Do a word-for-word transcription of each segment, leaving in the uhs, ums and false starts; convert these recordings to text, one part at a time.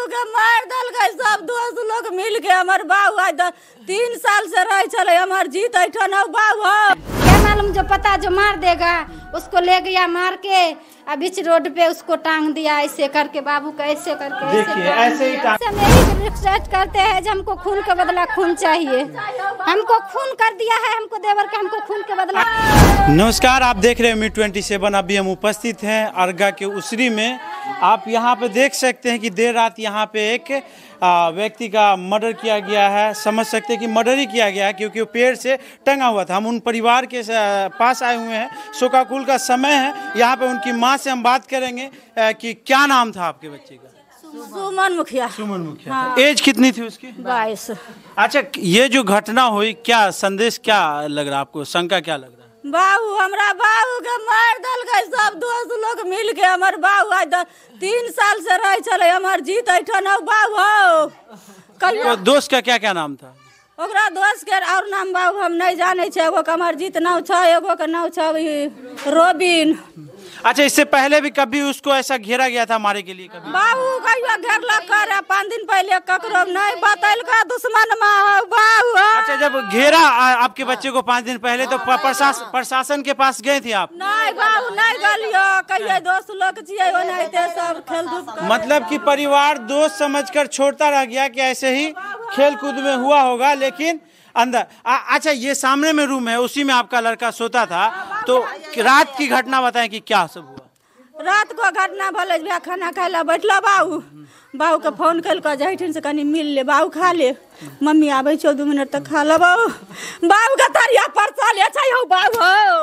मार दल गए सब दोस्त लोग मिल के हमार बाबू आज तीन साल से रह चले हमार जीत ऐठन बाबू क्या मालूम जो पता जो मार देगा उसको ले गया मार के अब बीच रोड पे उसको टांग दिया ऐसे करके बाबू का ऐसे करके देखिए ऐसे ही टांग रिक्वेस्ट करते हैं जो हमको खून के बदला खून चाहिए। हमको खून कर दिया है हमको देवर का हमको खून के बदला। नमस्कार, आप देख रहे हैं मी ट्वेंटी सेवन। अभी हम उपस्थित हैं अरगा के उसरी में। आप यहाँ पे देख सकते हैं कि देर रात यहाँ पे एक व्यक्ति का मर्डर किया गया है। समझ सकते हैं कि मर्डर ही किया गया है क्योंकि वो पेड़ से टंगा हुआ था। हम उन परिवार के पास आए हुए हैं। शोकाकुल का समय है। यहाँ पे उनकी माँ से हम बात करेंगे कि क्या नाम था आपके बच्चे का। सुमन मुखिया। सुमन मुखिया। हाँ। एज कितनी थी उसकी? बाईस। अच्छा, ये जो घटना हुई क्या संदेश क्या लग रहा है आपको, शंका क्या लग रहा है? बाबू हमरा बाबू के मार दल गए सब दोस्त लोग मिल के हमार बाबू आज तीन साल से रह चले हमार जीत ऐठन बाबू। तो दोस्त का क्या क्या नाम था? ओकरा दोस्त के और नाम बाबू हम नहीं जाने छे। एगो कमर जीत नाव छ, एगो के नाव छ रोबिन। अच्छा, इससे पहले भी कभी उसको ऐसा घेरा गया था मारे के लिए कभी? बाबू कहियो घेरला कर पाँच दिन पहले ककरो नहीं बतैल का दुश्मन में बाबू। अच्छा, जब घेरा आपके बच्चे को पाँच दिन पहले तो प्रशासन प्रशासन के पास गए थे आप? नहीं बाबू नहीं गलियो, कहिए दोस्त लोग छिए नहीं थे सब खेल धूप। मतलब कि परिवार दोस्त समझकर छोड़ता रह गया कि ऐसे ही खेल कूद में हुआ होगा, लेकिन अंदर आ, अच्छा ये सामने में रूम है, उसी में आपका लड़का सोता था। तो रात की घटना बताएं कि क्या सब हुआ। रात को घटना भले खाना खाए ला बैठला बाबू बाबू के फोन कल कर जैठन से कनी मिल ले बाबू खा ले मम्मी आवे चौ दो मिनट तक खा ला बाबू। बाबू का तरिया परसा ले चाहिए बाबू।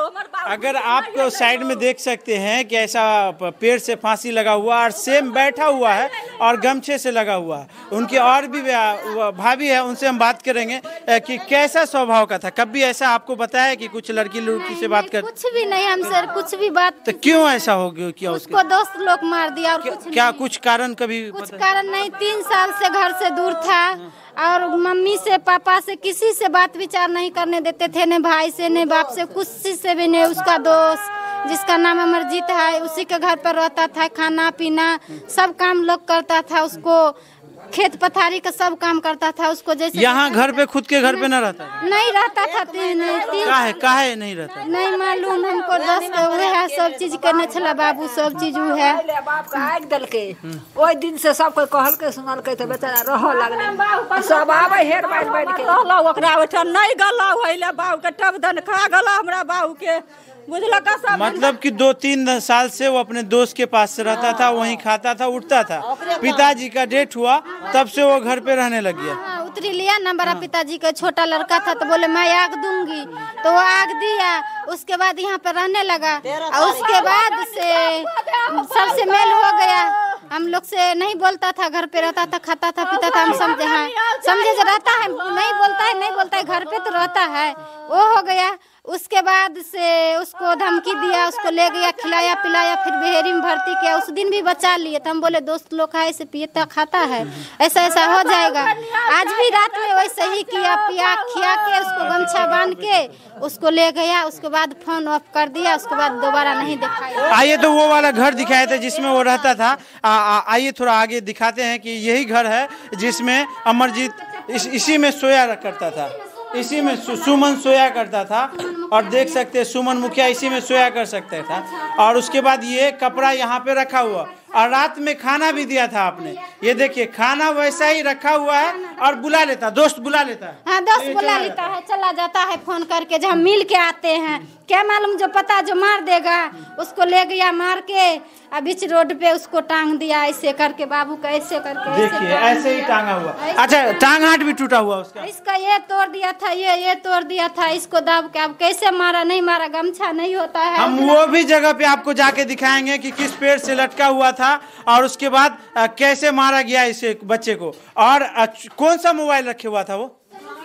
अगर आपको साइड में देख सकते हैं कि ऐसा पेड़ से फांसी लगा हुआ और सेम बैठा हुआ है और गमछे से लगा हुआ है। उनकी और भी भाभी है, उनसे हम बात करेंगे कि कैसा स्वभाव का था। कभी ऐसा आपको बताया कि कुछ लड़की लड़की से बात कर? कुछ भी नहीं हम सर कुछ भी बात। तो क्यों ऐसा हो गया? क्या उसको दोस्त लोग मार दिया और कुछ क्या कुछ कारण कभी? कुछ कारण नहीं। तीन साल से घर से दूर था और मम्मी से पापा से किसी से बात विचार नहीं करने देते थे, न भाई से न बाप से, कुछ से भी नहीं। उसका दोस्त जिसका नाम अमरजीत है उसी के घर पर रहता था, खाना पीना सब काम लोग करता था। उसको खेत पथारी का सब काम करता था। उसको जैसे यहाँ घर पे खुद के घर पे न रहता नहीं रहता था। तीन काहे काहे नहीं रहता नहीं मालूम हमको। दस हुए है सब चीज करने चला बाबू, सब चीज वो है। आग दल के ओई दिन से सब कोई कहल के सुनल के तो बेचारा रह लगले सब आवे हेर बैठ बैठ के रहला ओकरा ओठन नहीं गला होइले बाबू के टब धन खा गला हमरा बाबू के बुझला का सब। मतलब कि दो तीन साल से वो अपने दोस्त के पास से रहता था, वहीं खाता था उठता था। पिताजी का डेथ हुआ तब से वो घर पे रहने लग गया। हाँ, उतरी लिया ना बड़ा पिताजी का छोटा लड़का था तो बोले मैं आग दूंगी तो वो आग दिया। उसके बाद यहाँ पे रहने लगा और उसके बाद से सबसे मेल हो गया। हम लोग से नहीं बोलता था, घर पे रहता था, खाता था, पीता था। हम समझे हाँ समझे जो रहता है नहीं बोलता है नहीं बोलता है घर पे तो रहता है वो हो गया। उसके बाद से उसको धमकी दिया, उसको ले गया खिलाया पिलाया, फिर बेहरी में भर्ती किया। उस दिन भी बचा लिए तो हम बोले दोस्त लोग है ऐसे पियता खाता है ऐसा ऐसा हो जाएगा। आज भी रात में वैसे ही किया, पिया खिया के उसको गमछा बांध के उसको ले गया। उसके बाद फोन ऑफ कर दिया, उसके बाद दोबारा नहीं दिखाया। आइए तो वो वाला घर दिखाए थे जिसमें वो रहता था। आइए थोड़ा आगे दिखाते हैं कि यही घर है जिसमें अमरजीत इस, इसी में सोया करता था। इसी में सु, सुमन सोया करता था और देख सकते हैं सुमन मुखिया इसी में सोया कर सकता था। और उसके बाद ये कपड़ा यहाँ पे रखा हुआ और रात में खाना भी दिया था आपने। ये देखिए खाना वैसा ही रखा हुआ है और बुला लेता, दोस्त बुला लेता है। हाँ दोस्त बुला लेता है, चला जाता है फोन करके जब हम मिल के आते हैं। क्या मालूम जो पता जो मार देगा उसको ले गया मार के अब बीच रोड पे उसको टांग दिया ऐसे करके बाबू का ऐसे करके। देखिए ऐसे ही टांगा हुआ। अच्छा, टांग हाथ भी टूटा हुआ उसका? इसका ये तोड़ दिया था, ये ये तोड़ दिया था इसको दाब के। अब कैसे मारा नहीं मारा गमछा नहीं होता है। हम वो भी जगह पे आपको जाके दिखाएंगे कि किस पेड़ से लटका हुआ था और उसके बाद कैसे मारा गया इसे बच्चे को। और कौन सा मोबाइल रखे हुआ था वो?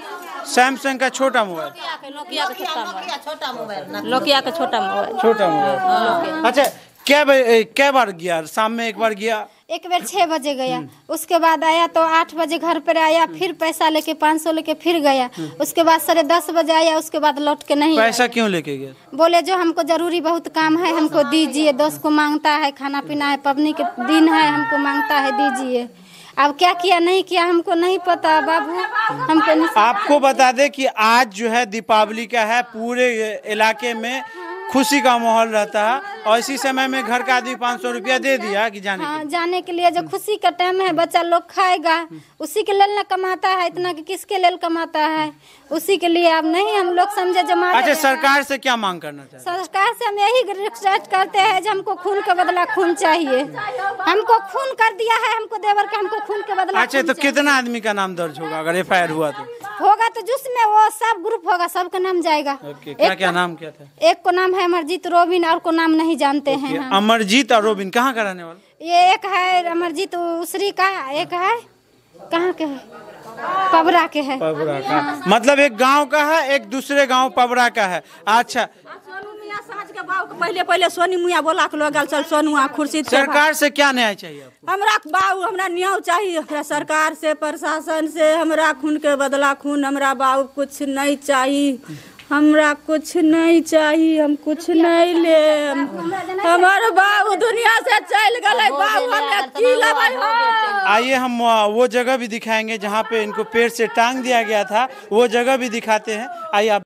सैमसंग का छोटा मोबाइल, नोकिया का छोटा मोबाइल, नोकिया का छोटा मोबाइल, छोटा मोबाइल। अच्छा, क्या क्या बार गया? शाम में एक बार गया, एक बार छह बजे गया। उसके बाद आया तो आठ बजे घर पर आया, फिर पैसा लेके पाँच सौ लेके फिर गया। उसके बाद साढ़े दस बजे आया, उसके बाद लौट के नहीं। पैसा क्यों लेके गया? बोले जो हमको जरूरी बहुत काम है हमको दीजिए। दोस्त को मांगता है, खाना पीना है, पबनी के दिन है हमको मांगता है दीजिए। अब क्या किया नहीं किया हमको नहीं पता बाबू, हमको नहीं। आपको बता दें कि आज जो है दीपावली का है, पूरे इलाके में खुशी का माहौल रहता है और इसी समय में घर का आदमी पाँच सौ रुपया दे दिया कि जाने हाँ, जाने के लिए जो खुशी का टाइम है बच्चा लोग खाएगा, उसी के लिए ना कमाता है इतना कि किसके लिए कमाता है, उसी के लिए। अब नहीं हम लोग समझे जमा। अच्छा, सरकार से क्या मांग करना चाहिए? सरकार से हम यही रिक्वेस्ट करते हैं जो हमको खून के बदला खून चाहिए। हमको खून कर दिया है, हमको देवर के हमको खून के बदला। अच्छा, तो कितना आदमी का नाम दर्ज होगा अगर एफ आई आर हुआ तो? होगा तो जिसमें वो सब ग्रुप होगा सबका नाम जाएगा। क्या क्या नाम क्या था? एक को नाम है अमरजीत रोबिन और को नाम नहीं जानते हैं हम। अमरजीत और रोबिन कहाँ का रहने वाला? ये एक है अमरजीत उसरी का, एक है कहाँ के है, पबरा के है। पबरा का मतलब एक गांव का है, एक दूसरे गांव पबरा का है। अच्छा, साँझ के बाबू के पहले पहले सोनी मुया बोला के लोग चल सोनुआ खुर्शी। सरकार से क्या न्याय चाहिए आपको? हमरा बाबू हमरा न्याय चाहिए, हमरा सरकार से प्रशासन से। हमरा खून के बदला खून, हमरा बाबू कुछ नहीं चाहिए, हमरा कुछ नहीं चाहिए, हम कुछ नहीं ले। हमारे बाबू दुनिया से चल गए, बाबू हमें की लेबै हो। आइए हम वो जगह भी दिखाएंगे जहाँ पे इनको पेड़ से टांग दिया गया था, वो जगह भी दिखाते हैं। आइए आप